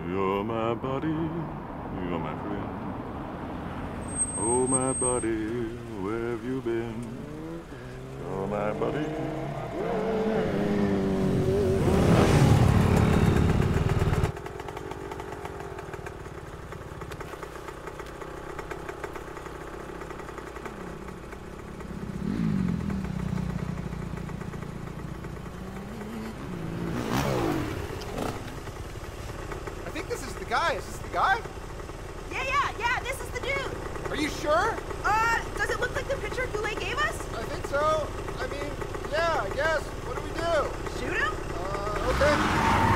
You're my buddy, you're my friend. Oh, my buddy, where have you been? You're my buddy, my friend. I think this is the guy. Is this the guy? Yeah, this is the dude. Are you sure? Does it look like the picture Goulet gave us? I think so. I mean, yeah, I guess. What do we do? Shoot him? Okay.